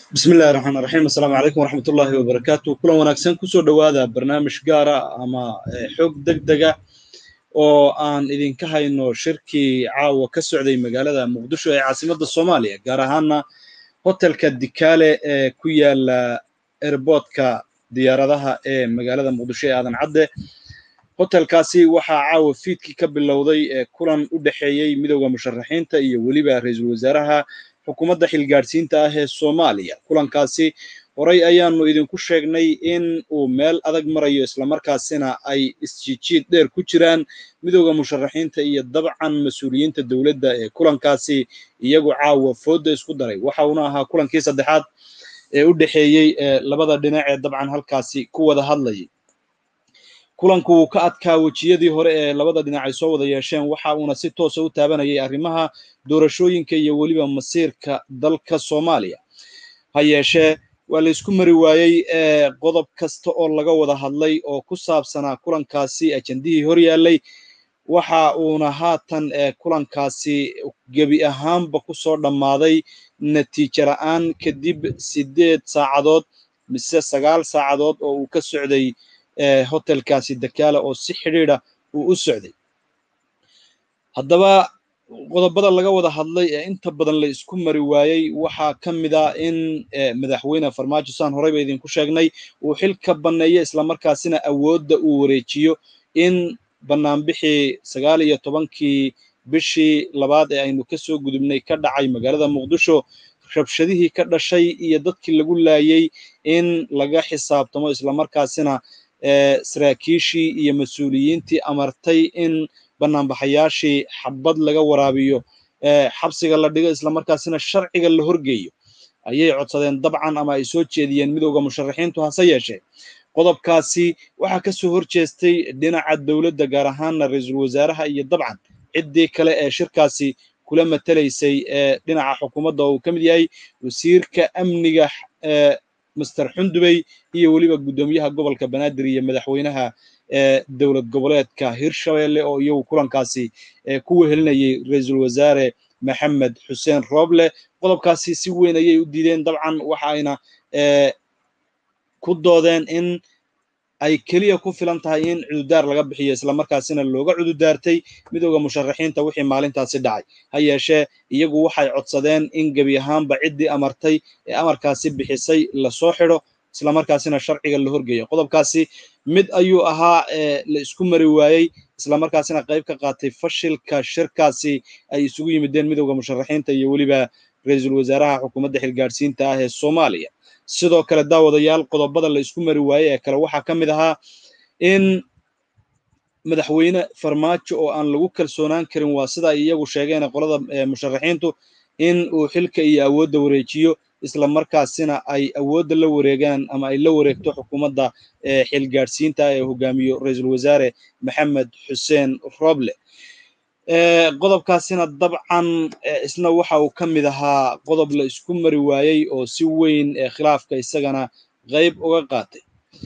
بسم الله الرحمن الرحيم السلام عليكم ورحمة الله وبركاته كل وناكسن كسو دوادا برنامج قارة أما حوق دقدقة oo aan idinka hayno shirkii caawa ka socday magaalada muqdisho ee caasimadda Soomaaliya gaar ahaana hotelka Dikale ee ku yaala airportka diyaaradaha ee magaalada muqdisho ee aadan cadde hotelkaasi waxa caawa fiidkii ka bilowday kulan u dhaxeeyay midowga musharaxiinta iyo waliba ra'iisul wasaaraha xukuumadda xilgaarsiinta ah ee Soomaaliya kulankaasi horay ayaanu idinku sheegnay in uu meel adag marayo isla markaasina ay isjijiid dheer ku jiraan midowga musharaxiinta iyo dabcan mas'uuliyiinta dawladda ee kulankaasi iyagu caawa fooda isku daray waxa uu ahaa kulankii saddexaad ee u dhaxeeyay labada dhinac ee dabcan halkaasi ku wada hadlayay kulanku ka adkaa wajiyadii hore ee labada dhinac ay soo wada yeesheen waxa uuna si toos ah u taabanayay arrimaha doorashooyinka iyo waliba masiirka dalka Soomaaliya ha yeeshee waa la isku mari waayay qodob kasta oo laga wada hadlay oo ku saabsanaa kulankaasi ajandihii hor yaallay waxa uuna haatan kulankaasi gebi ahaanba ku soo dhammaaday natiijo la'aan kadib 8 saacadood mise 9 saacadood oo uu ka socday hotelkaasi Dikale oo si xiriira uu u socday haddaba qodobada laga wada hadlay ee inta badan la isku mari waayay waxa kamid ah in madaxweyne Farmaajo saan horeyba idinku sheegnay uu xilka baneeyo isla markaasina awoodda uu wareejiyo in banaanbixii 19kii bishii labaad ee aynu ka soo gudubnay ka dhacay magaalada Muqdisho rabshadihii ka dhashay iyo dadkii lagu laayay in laga xisaabtamo isla markaasina saraakiishii iyo mas'uuliyiintii amartay in banaanbaxayaashii xabad laga waraabiyo xabsiga la dhigo isla markaasina sharciga la horgeeyo ayay codsadeen dabcan ama ay soo jeediyeen midowga musharaxiintu hase yeeshee qodobkaasi waxa ka soo horjeestay dhinaca dawladda gaar ahaan ra'iisul wasaaraha iyo dabcan ciddii kale ee shirkaasi kula matalaysay dhinaca xukuumadda oo ka mid yahay wasiirka amniga Mr. Xundubey iyo waliba gudoomiyaha gobolka Banaadir iyo madaxweynaha dawlad goboleedka Hirshabelle oo iyagu kulankaasi ku wehelinayay ra'iisul wasaare Maxamed Xuseen Roble qodobkaasi si weyn ayay u diideen dabcan waxa ayna ku doodeen in ay kaliya ku filan tahay in cududaar laga bixiyo isla markaasina looga cududaartay midowga musharaxiinta wixii maalintaasi dhacay ha yeeshee iyagu waxay codsadeen in gebi ahaanba ciddii amartay ee amarkaasi bixisay la soo xidho isla markaasina sharciga la horgeeyo qodobkaasi mid ayuu ahaa la isku mari waayay isla markaasina qayb ka qaatay fashilka shirkaasi ay isugu yimideen midowga musharaxiinta iyo waliba ra'iisul wasaaraha xukuumadda xilgaarsiinta ah ee Soomaaliya sidoo kale daawadayaal qodobada la isku mari waayay ee kale waxa kamid ahaa in madaxweyne Farmaajo oo aan lagu kalsoonaan karin waa sida iyagu sheegeen qolada musharaxiintu in uu xilka iyo awoodda wareejiyo isla markaasina ay awoodda la wareegaan ama ay la wareegto xukuumadda xilgaarsiinta ee hogaamiyo ra'iisul wasaare Maxamed Xuseen Roble qodobkaasina dabcan isna waxa uu ka mid ahaa qodob la isku mari waayay oo si weyn khilaafka isagana qayb uga qaatay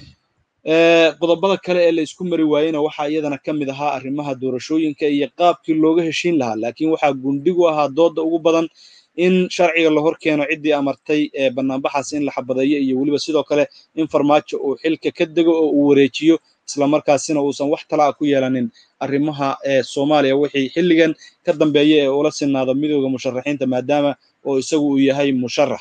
qodobada kale ee la isku mari waayayna waxa iyadana ka mid ahaa arrimaha doorashooyinka iyo qaabkii looga heshiin lahaa laakiin waxa gundigu ahaa dooda ugu badan in sharciga la horkeeno ciddii amartay banaanbaxaas in la xabadeeyo iyo waliba sidoo kale in Farmaajo uu xilka ka dego oo uu wareejiyo isla markaasina uusan wax tala ku yeelanin arrimaha Soomaaliya wixii xilligan ka dambeeyay ee ula sinaado midowga musharaxiinta maadaama oo isagu uu yahay musharax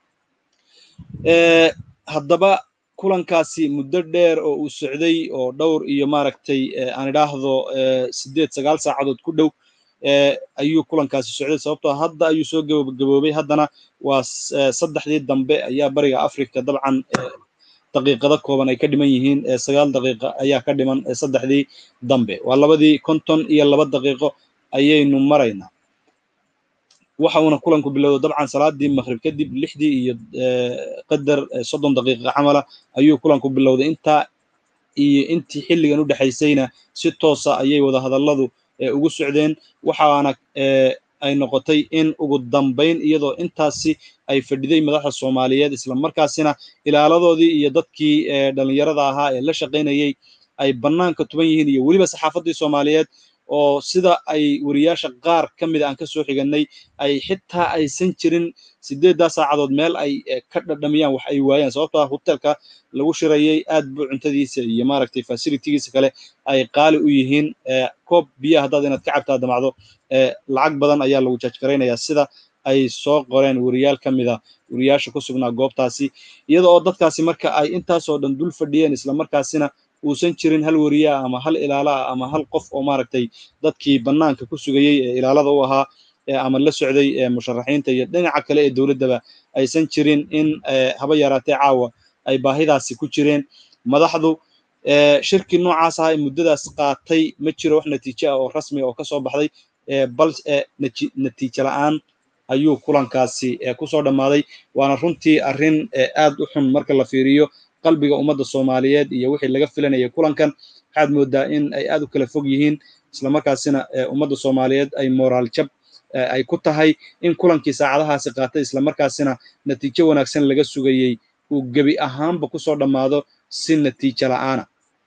haddaba kulankaasi muddo dheer oo uu socday oo dhowr iyo maaragtay aan idhaahdo 8-9 saacadood ku dhow ayuu kulankaasi socday sababtoo hadda ayuu soo gaboobay haddana waa saddexdii dambe ayaa bariga Afrika dabcan daqiiqado kooban ay ka dhiman yihiin 9 daqiiqo ayaa ka dhiman saddexdii dambe waa 52 daqiiqo ayaynu maraynaa waxa uuna kulanku bilowday dabcan salaadii maghrib kadib 6 iyo qadar 30 daqiiqo xamala ayuu kulanku bilowday intii xilligan u dhaxaysayna si toos ah ayay wada hadalladu ugu socdeen waxaana ay noqotay in ugu dambeyn iyadoo intaasi ay fadhiday madaxda Soomaaliyeed isla markaasina ilaaladoodii iyo dadkii dhalinyarada ahaa ee la shaqeynayay ay banaanka tuban yihiin iyo waliba saxaafadii Soomaaliyeed oo sida ay wariyaasha qaar ka mid aan ka soo xiganay ay xitaa aysan jirin 8 saacadood meel ay ka dhadhamiyaan wax ay waayaan sababtoo ah hotelka lagu shirayay aad buu cuntadiisa iyo maaragtay facilitigiisa kale ay qaali u yihiin koob biyo haddaad inaad ka cabtaa damacdo lacag badan ayaa lagu jaajgaraynayaa sida ay soo qoreen wariyaal ka mid a wariyaasha ku sugnaa goobtaasi iyada oo dadkaasi marka ay intaasoo dhan dul fadhiyeen isla markaasina uusan jirin hal wariye ah ama hal ilaala ah ama hal qof oo maaragtay dadkii bannaanka ku sugayey ee ilaalada u ahaa ama la socday musharaxiinta iyo dhinaca kale ee dowladdaba aysan jirin in haba yaraatee caawa ay baahidaasi ku jireen madaxdu shirkii noocaas ah ee muddadaas qaatay ma jiro wax natiijo ah oo rasmi oo ka soo baxday bal natiijo la'aan ayuu kulankaasi ku soo dhammaaday waana runtii arrin aad u xun marka la fiiriyo qalbiga ummadda Soomaaliyeed iyo wixii laga filanayay kulankan waxaad moodaa in ay aad u kala fog yihiin isla markaasina ummadda Soomaaliyeed ay moraal jab ay ku tahay in kulankii saacadahaasi qaatay isla markaasina natiijo wanaagsan laga sugayay uu gebi ahaanba ku soo dhammaado si natiijo la'aana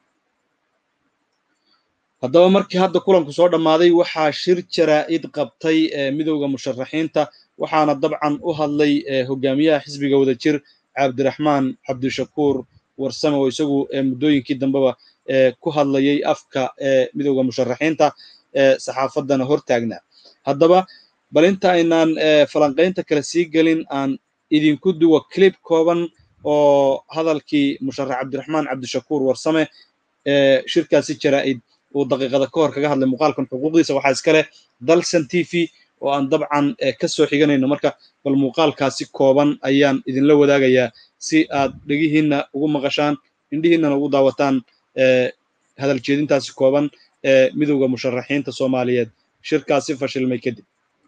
haddaba markii hadda kulanku soo dhammaaday waxaa shir jaraa'id qabtay midowda musharaxiinta waxaana dabcan u hadlay hogaamiyaha xisbiga wadajir cabdiraxmaan cabdishakuur warsame oo isagu muddooyinkii dambeba ku hadlayay afka midowda musharaxiinta saxaafaddana hortaagnaa haddaba bal inta aynaan falanqaynta kale sii gelin aan idinku duwa clip kooban oo hadalkii musharax cabdiraxmaan cabdishakuur warsame shirkaasi jaraa'id uu daqiiqada ka hor kaga hadlay muuqaalkan xuquuqdiisa waxaa iska leh dalsan t v oo aan dabcan ka soo xiganayno marka bal muuqaalkaasi kooban ayaan idinla wadaagayaa si aad dhegihiinna ugu maqashaan indhihiinnana ugu daawataan hadal jeedintaasi kooban ee midowda musharaxiinta Soomaaliyeed shirkaasi fashilmay kadib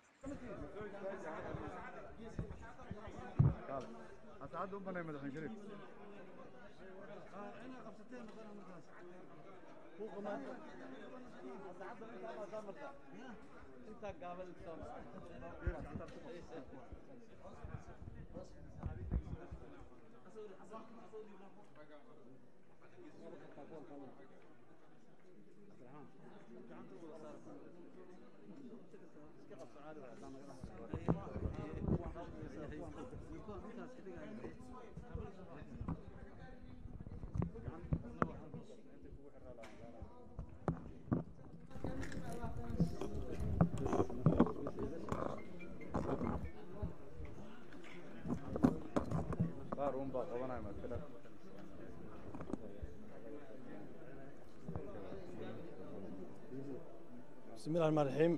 بسم الله الرحمن الرحيم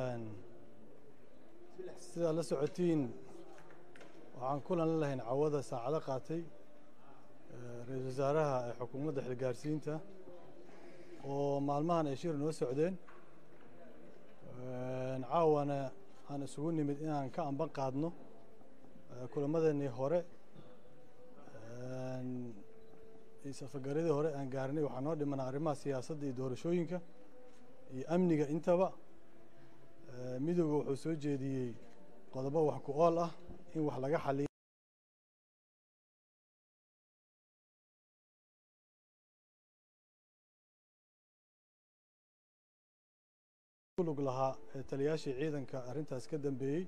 سيدا لا سocodtiin waxaan kulan lahayn cawada saacado qaatay ra'iisul wasaaraha xukuumadda xilgaarsiinta oo maalmahan ay shir noo socdeen caawana aan isugu nimid inaan ka amban qaadno kulamadeenii hore safargaradii hore aan gaarnay waxaa noo dhiman arrimaha siyaasadda iyo doorashooyinka iyo amniga intaba midowga wuxuu soo jeediyey qodobo wax ku ool ah in wax laga xaliyo lug lahaa taliyaashii ciidanka arrintaas ka dambeeyey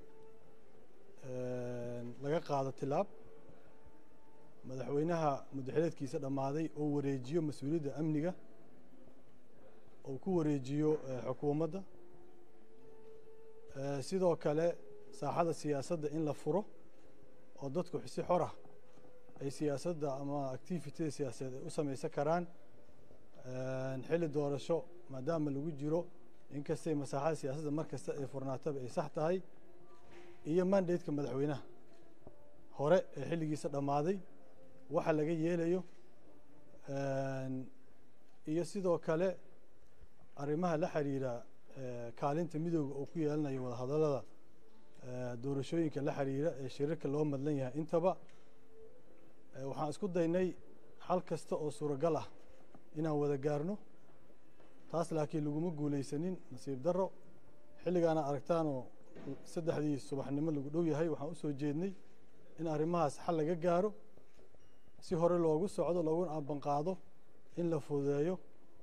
laga qaado tilaab madaxweynaha muddaxileedkiisa dhammaaday oo wareejiyo mas-uuliyadda amniga oo ku wareejiyo xukuumadda sidoo kale saaxada siyaasadda in la furo oo dadku si xor ah ay siyaasadda ama activityada siyaasadeed ay u samaysan karaan xilli doorasho maadaama lagu jiro inkastay masaaxada siyaasadda mar kasta ay furnaataba ay sax tahay iyo mandate-ka madaxweynaha hore ee xilligiisa dhammaaday waxa laga yeelayo iyo sidoo kale arrimaha la xiriira kaalinta midowga oo ku yeelanayo wada hadallada doorashooyinka la xiriira ee shirarka loo madlan yahay intaba waxaan isku daynay xal kasta oo suuragal ah inaan wada gaarno taas laakiin laguma guulaysanin nasiib darro xilligaana aragtaanoo 3 subaxnimo lagu dhow yahay waxaan u soo jeednay in arrimahaas xal laga gaaro si hore loogu socdo looguna amban qaado in la fududeeyo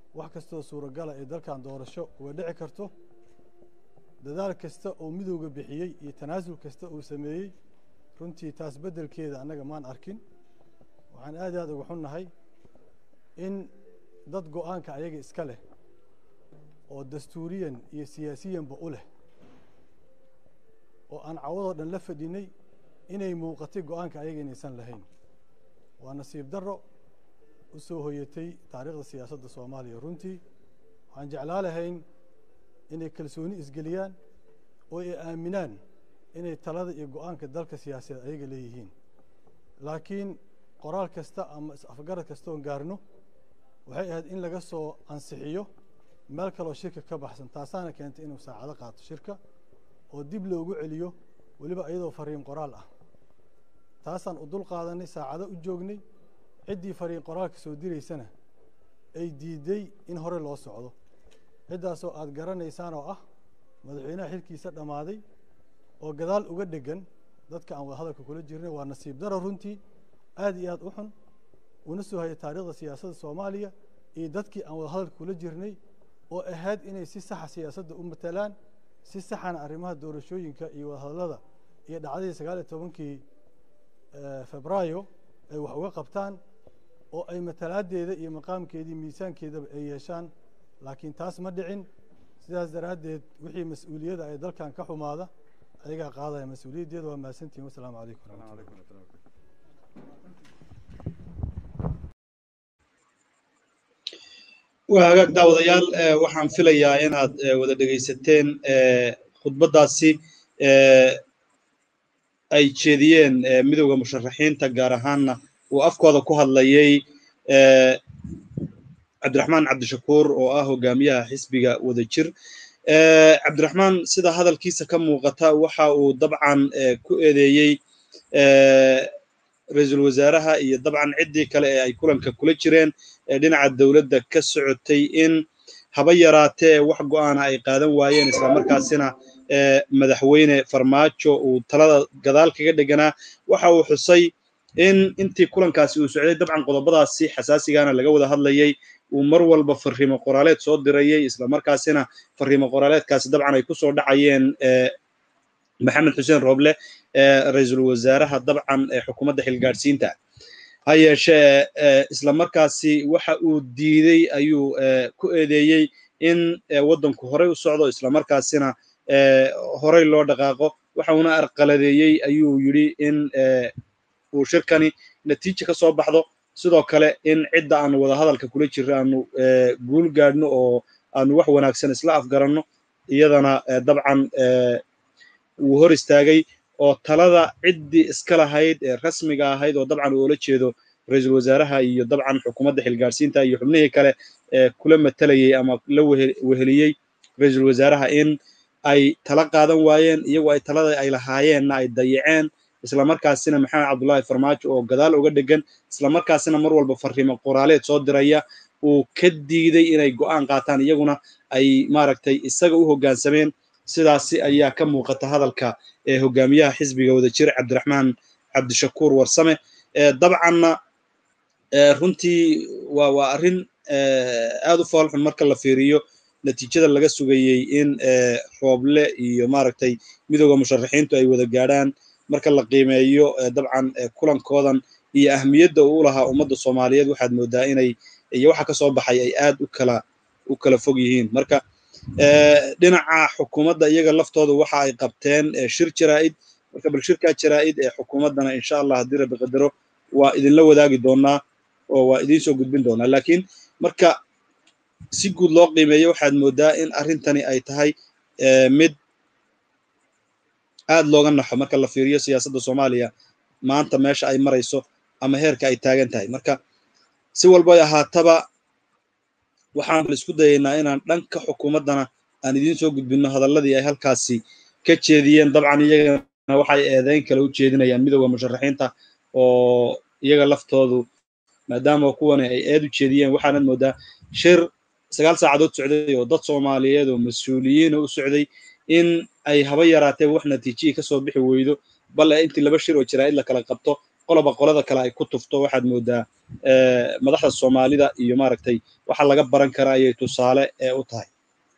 wax kastoo suuragala ee dalkan doorasho uga dhici karto dadaal kasta oo midowga bixiyey iyo tanaasul kasta uu sameeyey runtii taas beddelkeeda annaga maan arkin waxaan aad iyo aad uga xunnahay in dad go'aanka ayaga iska leh oo dastuuriyan iyo siyaasiyanba u leh oo aan cawadoo dhan la fadhinay inay muuqatay go'aanka ayaga inaysan lahayn waa nasiib darro u soo hoyatay taariikhda siyaasadda soomaaliya runtii waxaan jeclaa lahayn inay kalsooni isgeliyaan oo ay aaminaan inay talada iyo go'aanka dalka siyaasadeed ayaga leeyihiin laakiin qoraal kasta ama is-afgarad kasta oon gaarno waxay ahayd in laga soo ansixiyo meel kaloo shirka ka baxsan taasaana keentay inuu saacado qaato shirka oo dib loogu celiyo weliba iyadoo fariin qoraal ah taasaan u dul qaadanay saacado u joognay ciddii fariin qoraalka soo diraysana ay diiday in hore loo socdo ciddaasoo aad garanaysaan oo ah madaxweynaha xilkiisa dhammaaday oo gadaal uga dhegan dadka aan wada hadalka kula jirnay waa nasiib daro runtii aad iyo aad u xun una soo hayay taariikhda siyaasadda soomaaliya iyo dadkii aan wada hadalka kula jirnay oo ahayd inay si saxa siyaasadda u matalaan si saxana arrimaha doorashooyinka iyo wada hadallada iyo dhacdadii 19 febraayo ay wax uga qabtaan oo ay matalaadeeda iyo maqaamkeedii miisaankeedaba ay yeeshaan laakiin taas ma dhicin sidaas daraaddeed wixii mas-uuliyadda ay dalkan ka xumaada ayagaa qaadaya mas-uuliyaddeeda waa mahadsantihin wasalaamu calaykum waa hagaag daawadayaal waxaan filayaa inaad wada dhegaysateen khudbaddaasi ay jeediyeen midowda musharaxiinta gaar ahaanna uu afkooda ku hadlayay cabdiraxmaan cabdishakuur oo ah hogaamiyaha xisbiga wadajir cabdiraxmaan sida hadalkiisa ka muuqata waxa uu dabcan ku eedeeyey ra-iisul wasaaraha iyo dabcan ciddii kale ee ay kulanka kula jireen dhinaca dowladda ka socotay in haba yaraatee wax go'aana ay qaadan waayeen islamarkaasina madaxweyne farmaajo uu talada gadaal kaga dheganaa waxa uu xusay in intii kulankaasi uu socday dabcan qodobadaasi xasaasigana laga wada hadlayay uu mar walba fariimo qoraaleed soo dirayay islamarkaasina fariimo qoraaleedkaasi dabcan ay ku soo dhacayeen maxamed xuseen rooble ra-iisul wasaaraha dabcan xukuumadda xilgaadhsiinta ha yeeshee islamarkaasi waxa uu diiday ayuu ku eedeeyey in waddanku horey u socdo islamarkaasina horey loo dhaqaaqo waxa uuna arqaladeeyey ayuu yidhi in uu shirkani natiija ka soo baxdo sidoo kale in cidda aanu wada hadalka kula jirro aanu guul gaadhno oo aanu wax wanaagsan isla afgaranno iyadana dabcan wuu hor istaagay oo talada ciddii iska lahayd ee rasmiga ahayd oo dabcan uu ula jeedo ra-iisul wasaaraha iyo dabcan xukuumadda xilgaadhsiinta iyo xubnihii kale kula matalayay ama la weheliyey ra-iisul wasaaraha in ay tala qaadan waayeen iyagoo ay talada ay lahaayeenna ay dayaceen islamarkaasina maxamed cabdullaahi farmaajo oo gadaal uga dhegan islamarkaasina mar walba fariimo qoraaleed soo diraya uu ka diiday inay go'aan qaataan iyaguna ay maaragtay isaga u hoggaansameen sidaasi ayaa ka muuqata hadalka hogaamiyaha xisbiga wadajir cabdiraxmaan cabdishakuur warsame dabcanna runtii waa arrin aad u foolxun marka la fiiriyo natiijada laga sugayey in rooble iyo maaragtay midowda musharaxiintu ay wada gaadhaan marka la qiimeeyo dabcan kulankoodan iyo ahmiyadda uu lahaa ummadda soomaaliyeed waxaad moodaa inay iyo waxa ka soo baxay ay aad u kala fog yihiin marka dhinaca xukuumadda iyaga laftooda waxa ay qabteen shir jaraa'id marka bal shirkaa jaraa'id ee xukuumaddana insha allah haddii rabbi qadaro waa idinla wadaagi doonaa oo waa idiin soo gudbin doonaa laakiin marka si guud loo qiimeeyo waxaad moodaa in arrintani ay tahay mid aad looga naxo marka la fiiriyo siyaasadda soomaaliya maanta meesha ay marayso ama heerka ay taagan tahay marka si walba ay ahaataba waxaan isku dayaynaa inaan dhanka xukuumaddana aan idiin soo gudbinno hadalladii ay halkaasi ka jeediyeen dabcan iyagana waxay eedeyn kale u jeedinayaan midowda musharaxiinta oo iyaga laftoodu maadaama kuwani ay eed u jeediyeen waxaanad moodaa shir 9 saacadood socday oo dad Soomaaliyeed oo mas'uuliyiin u socday in ay haba yaraatee wax natiijii ka soo bixi weydo bal intii laba shir oo jiraa'id la kala qabto qoloba qolada kale ay ku tufto waxaad moodaa madaxda soomaalida iyo maaragtay waxa laga baran karaa ayay tusaale u tahay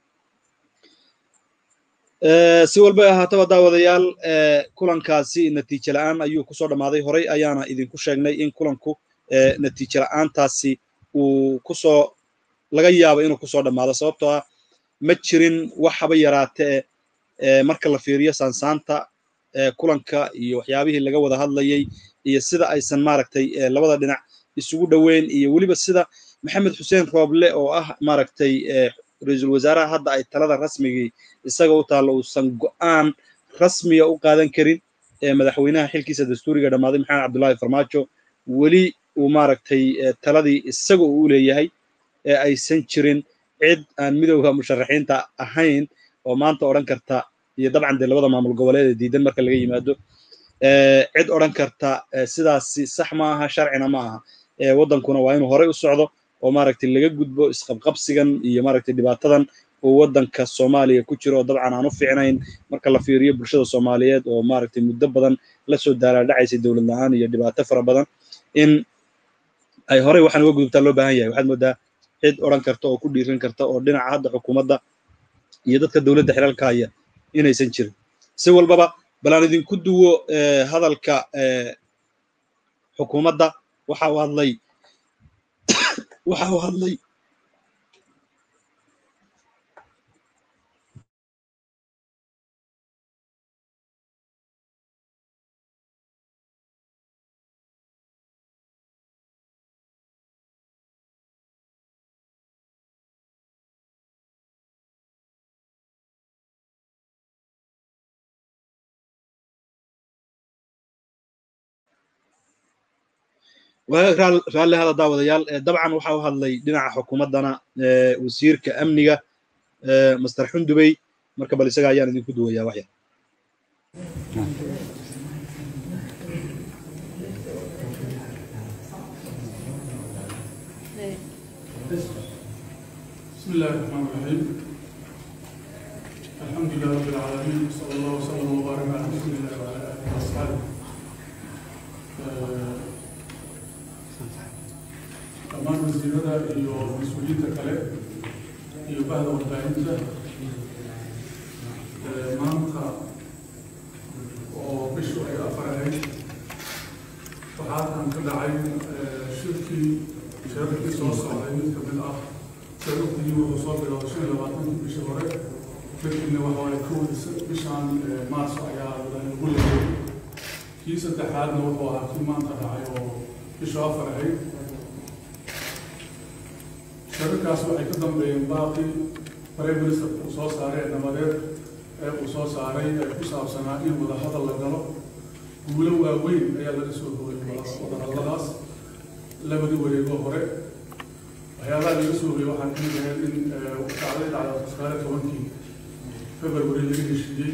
si walba ahaataba daawadayaal kulankaasi natiijo la'aan ayuu kusoo dhammaaday horay ayaana idinku sheegnay in kulanku natiijo la'aantaasi uu kusoo laga yaabo inuu kusoo dhammaado sababtoo ah ma jirin wax haba yaraatee marka la fiiriyo saansaanta kulanka iyo waxyaabihii laga wada hadlayay iyo sida aysan maaragtay labada dhinac isugu dhoweyn iyo weliba sida maxamed xuseen rooble oo ah maaragtay ra-iisul wasaaraha hadda ay talada rasmigii isaga u taalo uusan go'aan rasmiya u qaadan karin madaxweynaha xilkiisa dastuuriga dhammaaday maxamed cabdullaahi farmaajo weli uu maaragtay taladii isaga uu leeyahay aysan jirin cid aan midowga musharaxiinta ahayn oo maanta odhan karta iyo dabcan dee labada maamul goboleed ee diidan marka laga yimaado cid odhan karta sidaasi sax ma aha sharcina ma aha waddankuna waa inuu horey u socdo oo maaragtay laga gudbo isqabqabsigan iyo maaragtay dhibaatadan uu waddanka soomaaliya ku jiro oo dabcan aan u fiicnayn marka la fiiriyo bulshada soomaaliyeed oo maaragtay muddo badan la soo daalaadhacaysay dowlad la'aan iyo dhibaato fara badan in ay horey waxaan uga gudubtaa loo baahan yahay waxaad moodaa cid odhan karta oo ku dhiiran karta oo dhinaca hadda xukuumadda iyo dadka dowladda xilaalka haya inaysan jirin si walbaba bal aan idinku duwo hadalka xukuumadda waxa uu hadlay raalli hada daawadayaal dabcan waxa uu hadlay dhinaca xukuumaddana wasiirka amniga master xundubey marka bal isaga ayaan idinku duwayaa wax yar بسم الله الرحمن الرحيم الحمد لله رب العالمين صلى الله وسلم وبارك على رسول الله وعلى اله واصحابه dhammaan wasiirada iyo mas-uuliyiinta kale iyo bahda warbaahinta maanta oo bishu ay afar ahayd waxaa halkan ka dhacay shirarkii soo socday mid ka mid ah sababtii wuxuu soo bilowday 25 bishii hore kadibna waxa ay bishan maarso ayaa lagu leeyay kii saddexaadna wuxuu ahaa kii maanta dhacay oo bishu afar ahayd shirarkaas waxay ka dambeeyeen baaqi prime minister uu soo saaray nabadeed uu soo saaray ku saabsanaa in wada hadal la galo guulo waaweyn ayaa laga soo hooyay wadahadalladaas labadii wareegoo hore waxyaabaha laga soo hooyay waxaa kamid ahayd in dhacday 19 February laga heshiiyey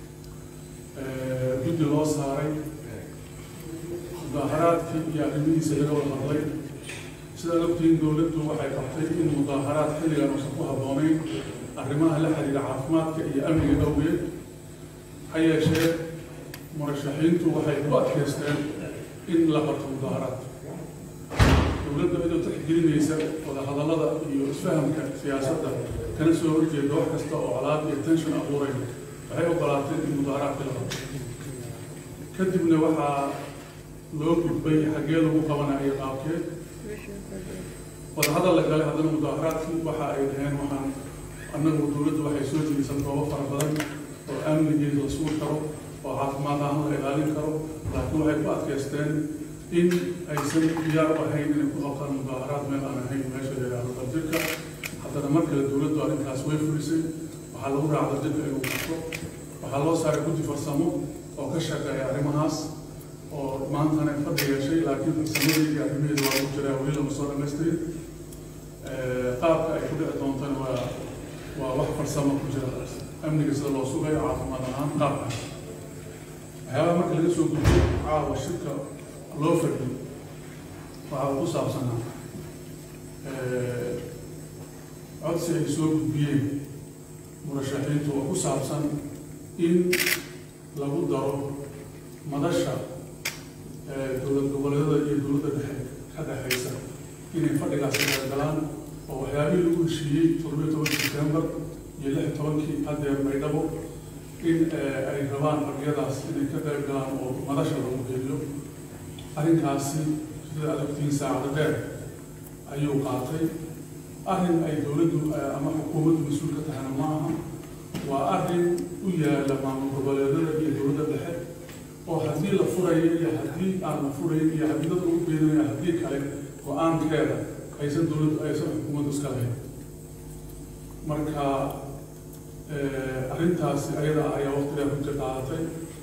guddi loo saaray mudaharaadkii iyo arrimihiisa laga wada hadlay sidaad ogtihiin dowladdu waxay qabtay in mudaharaad xilligan uusan ku habboonayn arrimaha la xiriira caafimaadka iyo amniga awgeed ha yeeshee murashaxiintu waxay ku adkaysteen in la qabto mudaharaad dowladda iyadoo tixgelinaysa wadahadallada iyo isfahamka siyaasadda kana soo horjeeda wax kasta oo colaad iyo tension abuuray waxay ogolaatay in mudaharaadka la qabto kadibna waxaa loo gudbay xaggee lagu qabanayo qaabkeed wadahadal la galay haddana mudaharaadkii waxa ay dhaheen waxaan annagu dowladdu waxay soo jeedisay goobo fara badan oo amnigeeda la sugi karo oo caafimaad ahaan la ilaalin karo laakiin waxay ku adkaysteen in aysan diyaar u ahayn inay ku qabtaan mudaharaad meel aan ahayn meesha la yidhaahdo dabjirka haddana mar kale dowladdu arrintaas way fulisay waxaa lagu raaca dabjirka inuu qabto waxaa loo saaray guddi farsamo oo ka shaqeeya arrimahaas oo maantana fadhi yeeshay laakiin farsamadii iyo arrimaheeda waa lagu jiraa weli lama soo dhamaystirin qaabka ay ku dhici doontana waa wax farsamo ku jira amniga sida loo sugayo caafimaad ahaan qaabkaas waxyaabaha marka laga soo gudbiyo caawa shirka loo fadhiyo waxaa ku saabsanaa codsi ay soo gudbiyeen murashaxiintu oo ku saabsan in lagu daro madasha dowlad in ay rabaan fadhiyadaas inay ka qayb galaan oo madasha lagu geliyo. arrinkaasi sida aad ogtihiin saacado dheer ayuu qaatay. arrin ay dowladdu ama xukuumaddu mas-uul ka tahana ma aha, waa arrin u yaala maamul goboleedyada iyo dowladda dhexe oo haddii la furayo iyo haddii aan la furayn iyo haddii dadka u beedanayo haddii kale go-aankeeda aysan dowladdu aysan xukuumaddu iska lahayn. marka arrintaasi ayada ayaa waqtigaa ku qaadatay,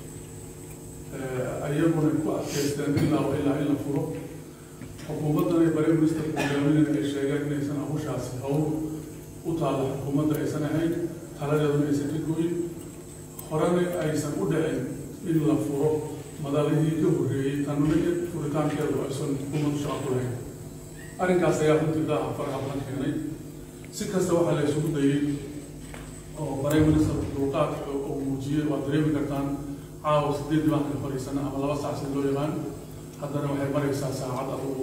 ayaguna ku adkaysteen ilaa in la furo. xukuumaddan ay bare ministerku hogaaminayna ay sheegeen inaysan hawshaasi hawl u taalla xukuumadda aysan ahayn, taladeeduna aysan ka goyin, horena aysan u dhicin in la furo madalihii ka horreeyey, tanuna in furitaankeedu aysan xukuumaddu shaqo ku lahayn. arrinkaas ayaa runtii daaha faraha badan keenay. si kasta waxaa la isugu dayey oo bare ministerku dulqaad oo muujiyey, waad dareemi kartaan caawa 8 diiwaanka fadhiisana ama 2 saac si loo yaqaan, haddana waxay maraysaa saacad adugu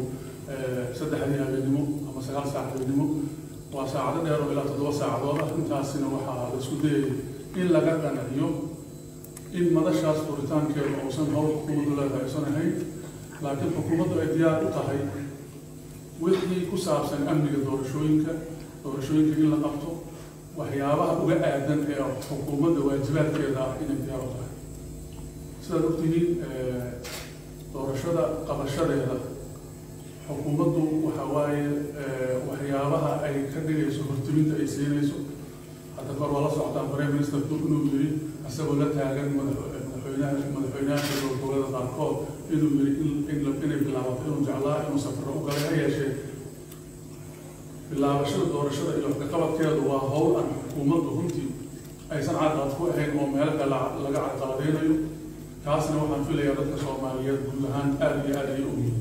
3 habeenimo ama 9 saac habeenimo. waa saacado dheer oo ilaa 7 saacadood ah. intaasina waxaa la isku dayay in laga qanaciyo in madashaas furitaankeedu uusan hawl xukuumaddu leedahay aysan ahayn, laakiin xukuumaddu ay diyaar u tahay wixii ku saabsan amniga doorashooyinka in la qabto, waxyaabaha uga aadan ee xukuumadda waajibaadkeeda ah inay diyaar u tahay. sidaad ogtihiin doorashada qabashadeeda xukuumaddu waxa waaye waxyaabaha ay ka dhigayso hortiminta ay siinayso. hadda kor waa la socotaan prime ministerku inuu yiri isagoo la taagan madaxweynaha gobolada qaarkood inuu yiri inay bilaabato inuu jeclaa inuu safaro u galay. ha yeeshee bilaabashada doorashada iyo waxqabadkeedu waa hawl aan xukuumaddu runtii aysan caqabad ku ahayn oo meelo kale laga caqabadeynayo. taasna waxaan filayaa dadka Soomaaliyeed guud ahaan aad iyo aad ay u yihiin.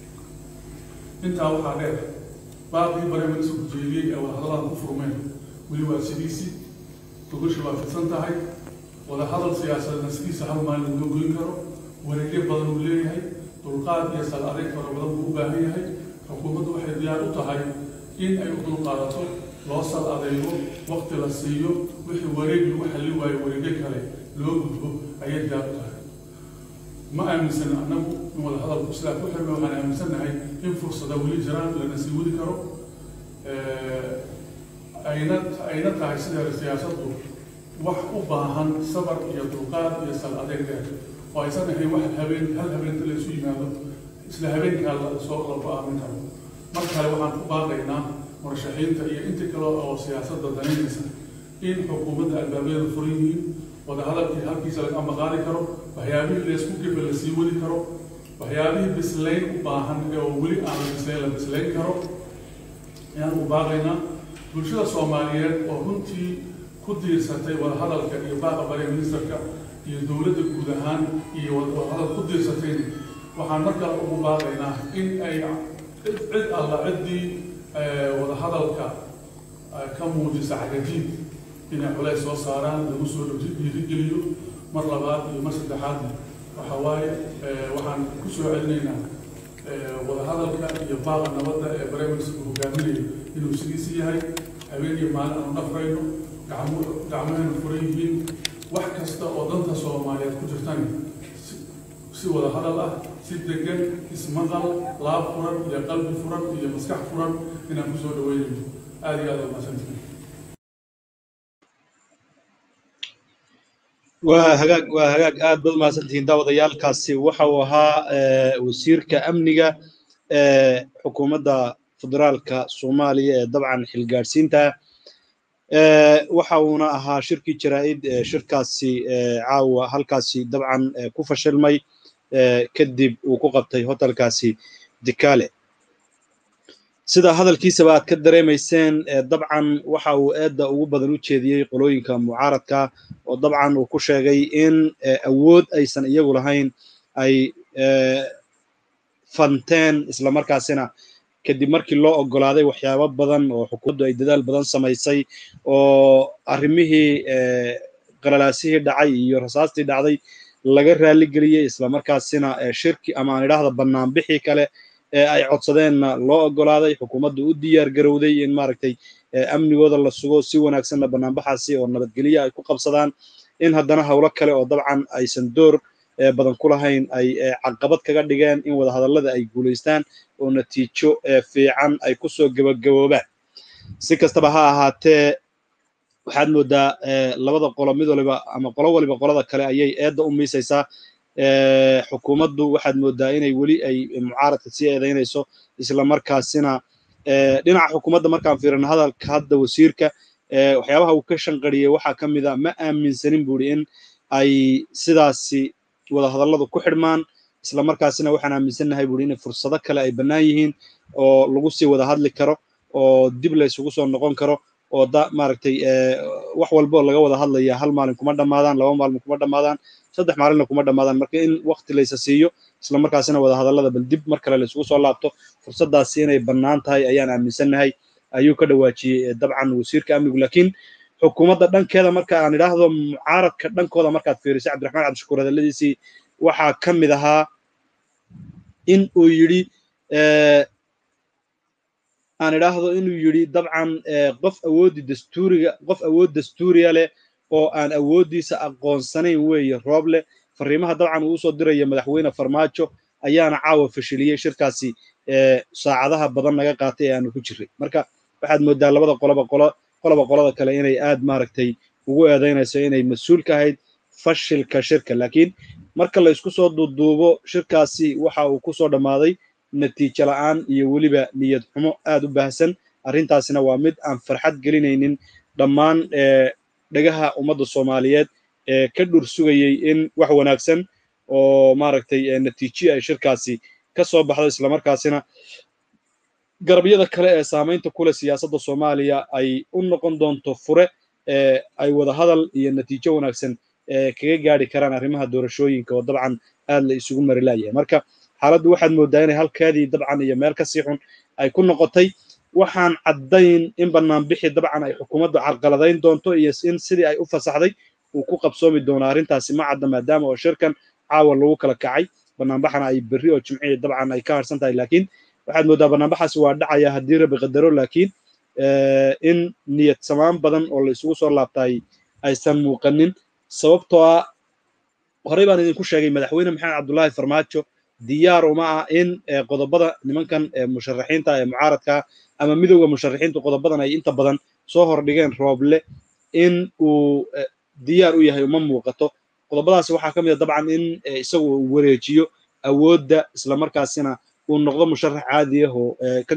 intaa waxaa dheer baaqii barnaamijka ujeediyey ee wadahadallada ku furmeen weli waa sidiisii, gogosha waa fidsan tahay. wadahadal siyaasadeedna sidiisa hal maalin loo goyn karo, wareegyo badan uu leeyahay, dulqaad iyo sal adeeg fara badan buu u baahan yahay. xukuumaddu waxay diyaar u tahay in ay u dulqaadato, loo sal adeego, waqti la siiyo, wixii wareeg lagu xallin waayo wareegyo kale loo gudbo ayay diyaar u tahay. ma aaminsan annagu in wadahadalku sidaa ku xirmay. waxaan aaminsannahay in fursada weli jiraan lana sii wadi karo, ayna tahay sida siyaasaddu wax u baahan sabar iyo dulqaad iyo sal adeeg dheer oo aysan ahayn wax hal habeenta la isu yimaado isla habeenkaa la go-aamin karo. mar kale waxaan ku baaqaynaa murashaxiinta iyo intii kale oo siyaasadda danaynaysa in xukuumadda albaabyada furan yihiin, wadahadalkii halkiisa laga ambaqaadi karo, waxyaabihii laysku gefe la sii wadi karo, waxyaabihii bislayn u baahan oo weli aan la bislayn la bislayn karo ayaan u baaqaynaa. bulshada Soomaaliyeed oo runtii ku diirsatay wadahadalka iyo baaqa bare ministerka iyo dowladda guud ahaan iyo wadahadal ku diirsatay, waxaan markaa ugu baaqaynaa in ay cid alla ciddii wadahadalka ka muujisa cagajiid inay culays soo saaraan, lagu soo dhiirigeliyo. mar labaad iyo mar saddexaad waxa waaye waxaan ku soo celinaynaa wadahadalka iyo baaqa nabadda ee barnaamijku hogaaminayo inuu sidiisi yahay. habeen iyo maalin aanu dhafrayno, gacmahaynu furan yihiin. wax kasta oo danta Soomaaliyeed ku jirtani si wadahadal ah, si degan, ismaqal, laab furan iyo qalbi furan iyo maskax furan inaan ku soo dhaweynayno. aad iyo aad u mahadsantihiin. waa hagaag aad baad mahadsantihiin daawadayaalkaasi. waxa uu ahaa wasiirka amniga xukuumadda federaalka Soomaaliya ee dabcan xilgaarsiinta. waxa uuna ahaa shirkii jaraa'id shirkaasi caawa halkaasi dabcan ku fashilmay kadib uu ku qabtay hotelkaasi Dikale. sida hadalkiisaba aad ka dareemayseen dabcan waxa uu eedda ugu badan u jeediyey qolooyinka mucaaradka oo dabcan uu ku sheegay in awood aysan iyagu lahayn ay fanteen isla markaasina kadib markii loo ogolaaday waxyaabo badan oo xukuumaddu ay dadaal badan samaysay oo arrimihii qalalaasihii dhacay iyo rasaastii dhacday laga raali geliyey isla markaasina shirki ama aan idhaahda banaanbixii kale ay codsadeenna loo ogolaaday. xukuumaddu u diyaar garowday in maaragtay amnigooda la sugo si wanaagsanna banaanbaxaasi oo nabadgelyo ay ku qabsadaan. in haddana hawlo kale oo dabcan aysan door badan ku lahayn ay caqabad kaga dhigeen in wada hadallada ay guulaystaan oo natiijo fiican ay ku soo gabagaboobaan si kastaba ha ahaatee waxaad moodaa labada qolo mid waliba ama qolo waliba qolada kale ayay eedda u miisaysaa xukuumaddu waxaad moodaa inay weli ay mucaaradka sii eedaynayso isla markaasina dhinaca xukuumadda markaan fiirino hadalka hadda wasiirka waxyaabaha uu ka shanqariyey waxaa ka mid a ma aaminsanin buuri in ay sidaasi wada hadalladu ku xidhmaan isla markaasina waxaan aaminsannahay buuri in fursado kale ay bannaan yihiin oo lagu sii wada hadli karo oo dib la isugu soo noqon karo oo maaragtay wax walba oo laga wada hadlaya hal maalin kuma dhammaadaan 2 maalin kuma dhammaadaan 3 maalinna kuma dhammaadaan marka in waqti la siiyo isla markaasina wada hadallada bal dib mar kale la isugu soo laabto fursadaasi inay bannaan tahay ayaan aaminsannahay ayuu ka dhawaajiyey dabcan wasiirka amnigu laakiin xukuumadda dhankeeda marka aan idhaahdo mucaaradka dhankooda markaad fiiriso cabdiraxmaan cabdishakuur hadalladiisii waxaa ka mid ahaa in uu yidhi aan idhaahdo inuu yidhi dabcan qof awood dastuuriya leh oo aan awooddiisa aqoonsanayn weeye Rooble fariimaha dabcan uu soo diraya madaxweyne Farmaajo ayaana caawa fashiliyey shirkaasi saacadaha badan naga qaatay aanu ku jiray marka waxaad moodaa labada qolada kale inay aad maaragtay ugu eedaynayso inay mas'uul ka ahayd fashilka shirka laakiin marka la isku soo duuduubo shirkaasi waxa uu ku soo dhamaaday natiijo la'aan iyo weliba niyad xumo aad u baahsan arrintaasina waa mid aan farxad gelinaynin dhammaan dhagaha ummadda Soomaaliyeed ka dhur sugayay in wax wanaagsan oo maaragtay natiijo ay shirkaasi ka soo baxdo isla markaasina garabyada kale ee saameynta ku leh siyaasadda Soomaaliya ay u noqon doonto fure ay wada hadal iyo natiijo wanaagsan kaga gaari karaan arrimaha doorashooyinka oo dabcan aad la isugu mari laayay marka xaaladdu waxaad moodaa inay halkeedii dabcan iyo meel ka sii xun ay ku noqotay waxaan caddayn in banaanbixi dabcan ay xukuumaddu carqaladayn doonto iyo in sidii ay u fasaxday uu ku qabsoomi doono arrintaasi ma cadda maadaama oo shirkan caawa lagu kala kacay banaanbaxana ay berri oo jimciya dabcan ay ka harsan tahay laakiin waxaad moodaa banaanbaxaasi waa dhacaya haddii rabbi qadaro laakiin in niyad samaan badan oo la isugu soo laabtay aysan muuqanin sababtoo ah horey baan idinku sheegay madaxweyne maxamed cabdullaahi farmaajo diyaar uma ah in qodobada nimankan musharaxiinta ee mucaaradka ama midowga musharaxiinta qodobadan ay inta badan soo hordhigeen Rooble in uu diyaar u yahay uma muuqato qodobadaasi waxaa ka mid ah dabcan in isagu uu wareejiyo awoodda isla markaasina uu noqdo musharax caadi ah oo ka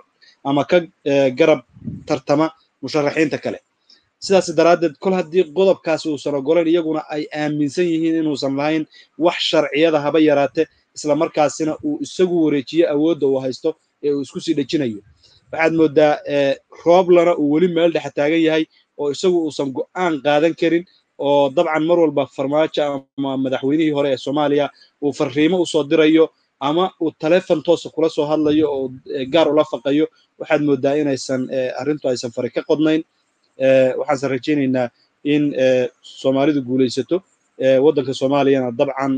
garab tartama musharaxiinta kale sidaas daraadeed kol haddii qodobkaasi uusan ogoleen iyaguna ay aaminsan yihiin inuusan lahayn wax sharciyada haba yaraate isla markaasina uu isagu wareejiyo awoodda uu haysto ee uu isku sii dhajinayo waxaad moodaa Rooblena uu weli meel dhex taagan yahay oo isagu uusan go'aan qaadan karin oo dabcan mar walba Farmaajo ama madaxweynihii hore ee Soomaaliya uu fariimo u soo dirayo ama uu telefoon toos kula soo hadlayo oo gaar ula faqayo waxaad moodaa inaysan arrintu aysan fari ka qodnayn waxaan rajaynaynaa in Soomaalidu guulaysato waddanka Soomaaliyana dabcan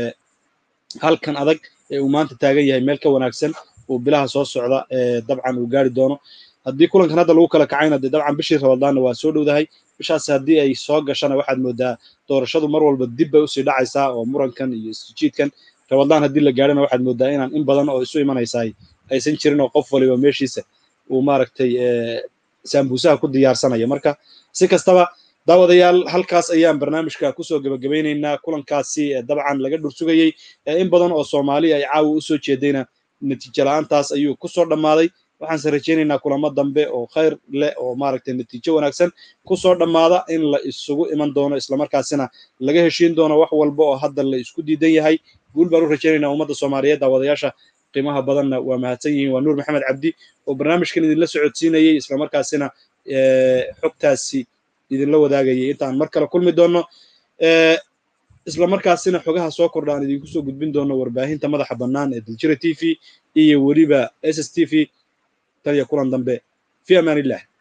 halkan adag ee uu maanta taagan yahay meel ka wanaagsan oo bilaha soo socda dabcan uu gaari doono haddii kulankan hadda lagu kala kacayna dabcan bishii Ramadaan waa soo dhowdahay bishaas haddii ay soo gashana waxaad moodaa doorashadu mar walba dib bay u sii dhacaysaa oo murankan iyo isjiidkan Ramadaan haddii la gaarana waxaad moodaa inaan in badan oo isu imanaysaa aysan jirin oo qof waliba meeshiisa uu maaragtay sambuusaha ku diyaarsanayo marka si kastaba daawadayaal halkaas ayaan barnaamijka ku soo gabagabeynaynaa kulankaasi dabcan laga dhursugayay in badan oo Soomaali ay caawa u soo jeedayna natiijo la'aantaas ayuu ku soo dhamaaday waxaan rajaynaynaa kulamo dambe oo khayr leh oo maaragtay natiijo wanaagsan ku soo dhamaada in la isugu iman doono isla markaasina laga heshiin doono wax walba oo hadda la isku diidan yahay guul baan u rajaynaynaa ummadda Soomaaliyeed daawadayaasha qiimaha badanna waa mahadsan yihiin waa Nuur Maxamed Cabdi oo barnaamijkan idinla socodsiinayay isla markaasina xogtaasi idinla wadaagayay intaan mar kale kulmi doono isla markaasina xogaha soo kordhaan idinku soo gudbin doono warbaahinta madaxa bannaan ee Daljira TV iyo weliba SSTV taliya kulan dambe fi amaanillah